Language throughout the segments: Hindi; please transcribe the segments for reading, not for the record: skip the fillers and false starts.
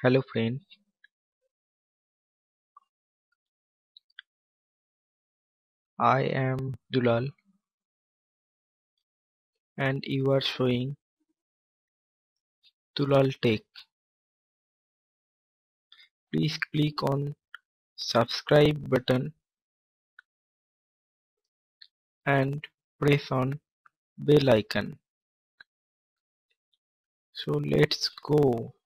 Hello friends, I am Dulal and you are showing Dulal Tech. Please click on subscribe button and press on bell icon. So let's go.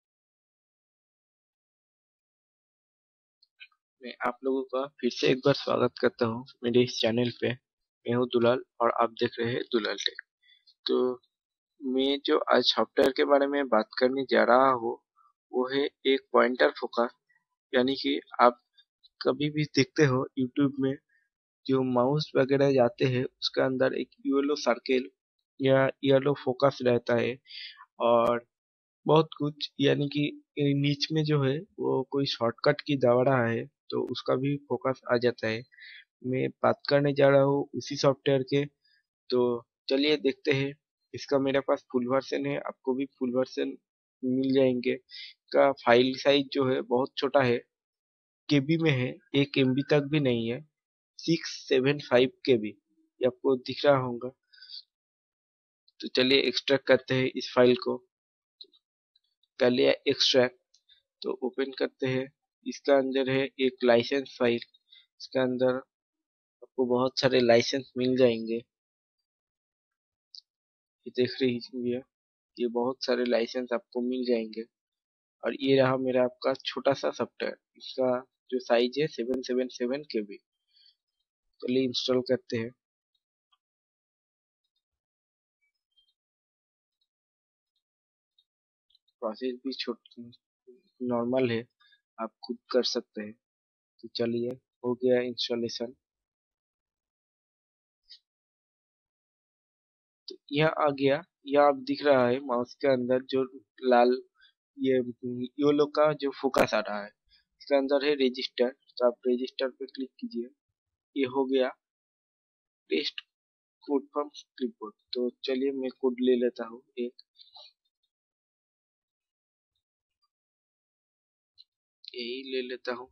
मैं आप लोगों का फिर से एक बार स्वागत करता हूँ मेरे इस चैनल पे। मैं हूँ दुलाल और आप देख रहे हैं दुलाल टेक। तो मैं जो आज सॉफ्टवेयर के बारे में बात करने जा रहा हूँ वो है एक पॉइंटर फोकस। यानी कि आप कभी भी देखते हो यूट्यूब में जो माउस वगैरह जाते हैं उसके अंदर एक येलो सर्किल या येलो फोकस रहता है और बहुत कुछ, यानी कि नीच में जो है वो कोई शॉर्टकट की दबा रहा है तो उसका भी फोकस आ जाता है। मैं बात करने जा रहा हूँ उसी सॉफ्टवेयर के। तो चलिए देखते हैं। इसका मेरे पास फुल वर्जन है, आपको भी फुल वर्जन मिल जाएंगे। का फाइल साइज जो है बहुत छोटा है, केबी में है, 1 MB तक भी नहीं है, 675 KB ये आपको दिख रहा होगा। तो चलिए एक्सट्रैक्ट करते हैं इस फाइल को। कर लिया एक्सट्रैक्ट, तो ओपन करते हैं। इसका अंदर है एक लाइसेंस फाइल। इसके अंदर आपको बहुत सारे लाइसेंस मिल जाएंगे। ये देख रही होंगे, ये बहुत सारे लाइसेंस आपको मिल जाएंगे। और ये रहा मेरा आपका छोटा सा सॉफ्टवेयर। इसका जो साइज है 777 KB। चलिए इंस्टॉल करते हैं। प्रोसेस भी छोट नॉर्मल है, आप खुद कर सकते हैं। तो चलिए, हो गया इंस्टॉलेशन। तो यह आ गया। यह आप दिख रहा है माउस के अंदर जो लाल, ये योलो का जो फोकस आ रहा है। इसके अंदर है रजिस्टर, तो आप रजिस्टर पे क्लिक कीजिए। ये हो गया पेस्ट कोड फ्रॉम क्लिपबोर्ड। तो चलिए मैं कोड ले लेता हूँ एक, यही ले लेता हूँ।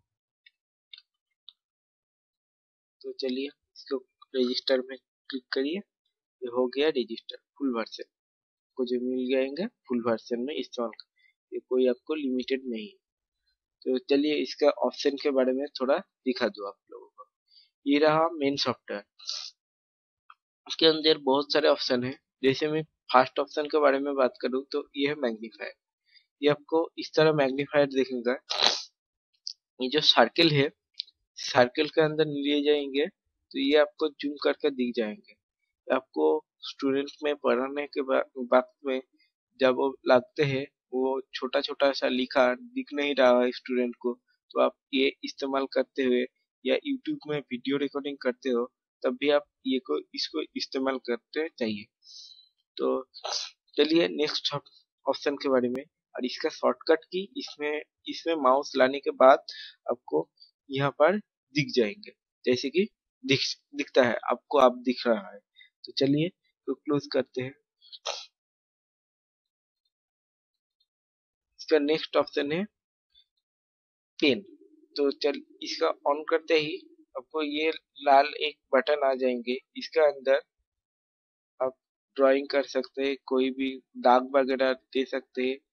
तो चलिए इसको रजिस्टर में क्लिक करिए। ये हो गया रजिस्टर फुल वर्जन। को जो मिल जाएंगे फुल वर्जन में इंस्टॉल। ये कोई आपको लिमिटेड नहीं है। तो चलिए इसका ऑप्शन के बारे में थोड़ा दिखा दूं आप लोगों को। ये रहा मेन सॉफ्टवेयर। इसके अंदर बहुत सारे ऑप्शन है। जैसे मैं फर्स्ट ऑप्शन के बारे में बात करूँ तो ये है मैग्नीफायर। ये आपको इस तरह मैग्नीफायर दिखेगा। ये जो सर्किल है, सर्किल के अंदर लिए जाएंगे तो ये आपको जूम करके दिख जाएंगे। आपको स्टूडेंट में पढ़ाने के वक्त में जब वो लगते हैं वो छोटा छोटा सा लिखा दिख नहीं रहा है स्टूडेंट को, तो आप ये इस्तेमाल करते हुए या यूट्यूब में वीडियो रिकॉर्डिंग करते हो तब भी आप ये को इसको इस्तेमाल करते चाहिए। तो चलिए नेक्स्ट ऑप्शन के बारे में। और इसका शॉर्टकट की इसमें इसमें माउस लाने के बाद आपको यहाँ पर दिख जाएंगे। जैसे कि दिख दिखता है आपको, आप दिख रहा है। तो चलिए तो क्लोज करते हैं। इसका नेक्स्ट ऑप्शन है पेन। तो चल इसका ऑन करते ही आपको ये लाल एक बटन आ जाएंगे। इसके अंदर आप ड्राइंग कर सकते हैं, कोई भी दाग वगैरह दे सकते हैं।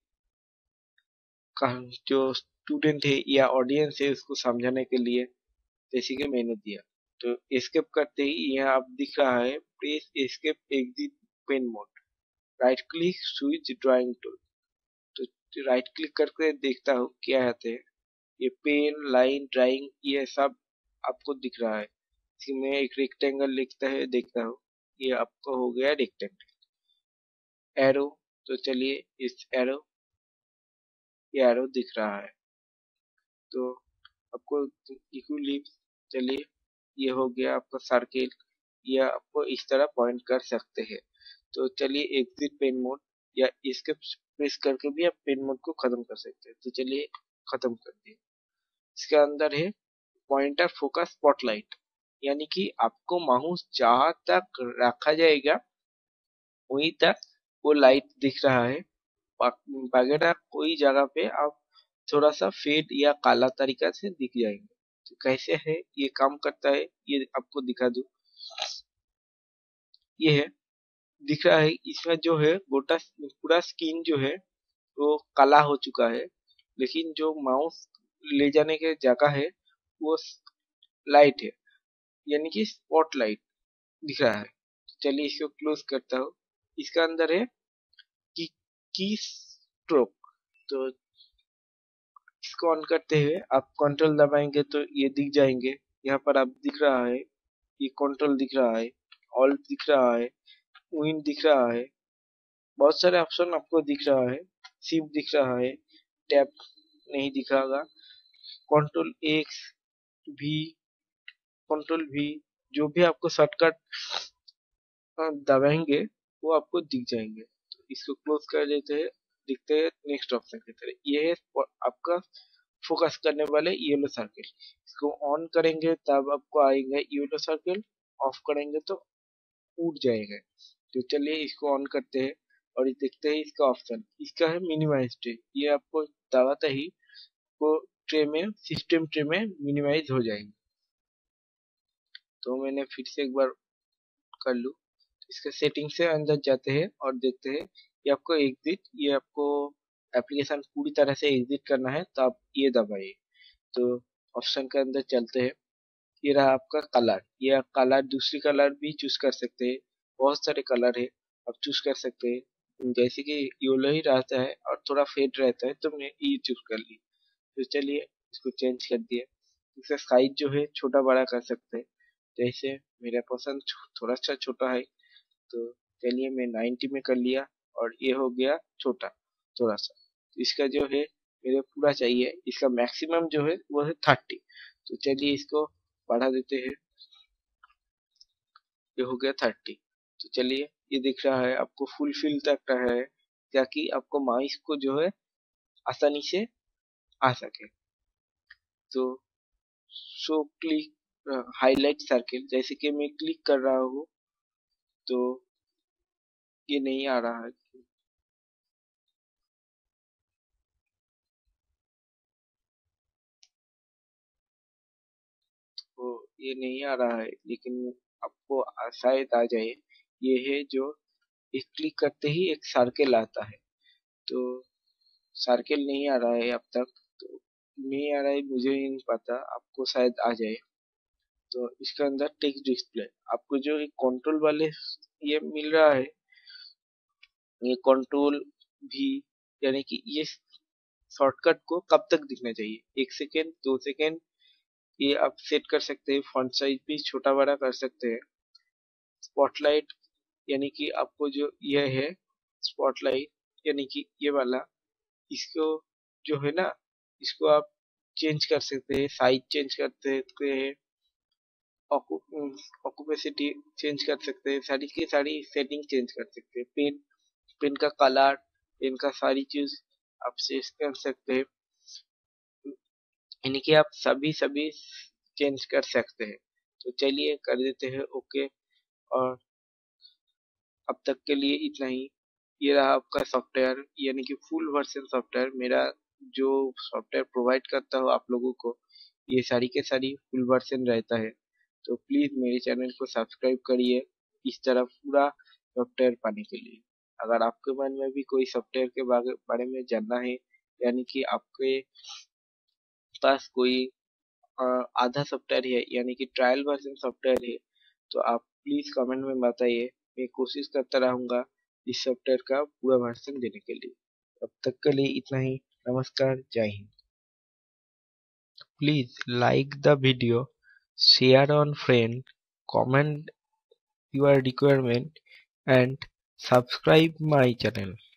जो स्टूडेंट है या ऑडियंस है उसको समझाने के लिए, जैसे कि मैंने दिया। तो एस्केप करते ही यहाँ आप दिख रहा है press escape exit pen mode, right click switch drawing tool. तो राइट क्लिक करके देखता हूँ क्या आते हैं। ये पेन लाइन ड्राइंग ये सब आपको दिख रहा है। इसमें एक रेक्टेंगल लिखता है, देखता हूँ ये आपको हो गया रेक्टेंगल। एरो, तो चलिए इस एरो, ये एरो दिख रहा है। तो आपको इक्विलिप्स, चलिए ये हो गया आपका सर्किल। ये आपको इस तरह पॉइंट कर सकते हैं। तो चलिए एग्जिट पेन मोड या इसके प्रेस करके भी आप पेन मोड को खत्म कर सकते हैं। तो चलिए खत्म कर दिए। इसके अंदर है पॉइंटर फोकस स्पॉटलाइट, यानी कि आपको माउस जहां तक रखा जाएगा वहीं तक वो लाइट दिख रहा है। वगैरह कोई जगह पे आप थोड़ा सा फेड या काला तरीका से दिख जाएंगे। तो कैसे है ये काम करता है ये आपको दिखा दूं। ये है, दिख रहा है इसमें जो है गोटा पूरा स्किन जो है वो काला हो चुका है, लेकिन जो माउस ले जाने के जगह है वो लाइट है, यानी कि स्पॉट लाइट दिख रहा है। चलिए इसको क्लोज करता हूँ। इसका अंदर है की स्ट्रोक। तो इसको ऑन करते हुए आप कंट्रोल दबाएंगे तो ये दिख जाएंगे। यहाँ पर आप दिख रहा है, ये कंट्रोल दिख रहा है, ऑल्ट दिख रहा है, विन दिख रहा है, बहुत सारे ऑप्शन आपको दिख रहा है, शिफ्ट दिख रहा है, टैप नहीं दिखागा, कंट्रोल एक्स भी, कंट्रोल भी, जो भी आपको शॉर्टकट दबाएंगे वो आपको दिख जाएंगे। तो इसको क्लोज कर देते हैं, दिखते हैं नेक्स्ट ऑप्शन की तरह। ये है आपका फोकस करने वाले येलो सर्कल। इसको ऑन करेंगे तब आपको आएगा येलो सर्कल, ऑफ करेंगे तो उड़ जाएगा। तो चलिए इसको ऑन करते हैं और देखते हैं इसका ऑप्शन। इसका है मिनिमाइज ट्रे, ये आपको दबाते ही वो ट्रे में, सिस्टम ट्रे में मिनिमाइज हो जाएंगे। तो मैंने फिर से एक बार कर लूँ। इसके सेटिंग से अंदर जाते हैं और देखते हैं ये आपको एग्जिट, ये आपको एप्लीकेशन पूरी तरह से एग्जिट करना है तो आप ये दबाइए। तो ऑप्शन के अंदर चलते हैं, ये रहा आपका कलर। ये आप कलर दूसरी कलर भी चूज कर सकते हैं, बहुत सारे कलर है आप चूज कर सकते हैं। जैसे कि येलो ही रहता है और थोड़ा फेड रहता है तो मैं ये चूज कर ली। तो चलिए इसको चेंज कर दिया। इसका साइज जो है छोटा बड़ा कर सकते हैं, जैसे मेरा पसंद थोड़ा सा छोटा है तो चलिए मैं 90 में कर लिया और ये हो गया छोटा थोड़ा सा। तो इसका जो है मेरे पूरा चाहिए, इसका मैक्सिमम जो है वो है 30। तो चलिए इसको बढ़ा देते हैं, ये हो गया 30। तो चलिए ये दिख रहा है आपको फुल फिल तक रहा है, ताकि आपको माउस को जो है आसानी से आ सके। तो शो क्लिक हाईलाइट सर्किल, जैसे कि मैं क्लिक कर रहा हूँ तो ये नहीं आ रहा है। तो ये नहीं आ रहा है, लेकिन आपको शायद आ जाए। ये है जो एक क्लिक करते ही एक सर्किल आता है, तो सर्किल नहीं आ रहा है अब तक। तो नहीं आ रहा है, मुझे ही नहीं पता, आपको शायद आ जाए। तो इसके अंदर टेक्स्ट डिस्प्ले आपको जो एक कंट्रोल वाले ये मिल रहा है, ये कंट्रोल भी, यानी कि ये शॉर्टकट को कब तक दिखना चाहिए, 1 सेकेंड 2 सेकेंड, ये आप सेट कर सकते हैं। फॉन्ट साइज भी छोटा बड़ा कर सकते हैं। स्पॉटलाइट, यानी कि आपको जो ये है स्पॉटलाइट, यानी कि ये वाला, इसको जो है ना, इसको आप चेंज कर सकते हैं, साइज चेंज कर सकते हैं, ऑक्यूपेसिटी चेंज कर सकते हैं, सारी की सारी सेटिंग चेंज कर सकते हैं। पेन, पेन का कलर, पेन का सारी चीज आप चेंज कर सकते हैं, यानी कि आप सभी सभी चेंज कर सकते हैं। तो चलिए कर देते हैं ओके। और अब तक के लिए इतना ही। ये रहा आपका सॉफ्टवेयर, यानी कि फुल वर्जन सॉफ्टवेयर। मेरा जो सॉफ्टवेयर प्रोवाइड करता हूँ आप लोगों को, ये सारी के सारी फुल वर्जन रहता है। तो प्लीज मेरे चैनल को सब्सक्राइब करिए इस तरह पूरा सॉफ्टवेयर पाने के लिए। अगर आपके मन में भी कोई सॉफ्टवेयर के बारे में जानना है, यानी कि आपके पास कोई आधा सॉफ्टवेयर है, यानी कि ट्रायल वर्जन सॉफ्टवेयर है, तो आप प्लीज कमेंट में बताइए। मैं कोशिश करता रहूंगा इस सॉफ्टवेयर का पूरा वर्जन देने के लिए। अब तक के लिए इतना ही। नमस्कार, जय Hind. Please like the video, share on friend, comment your requirement and subscribe my channel.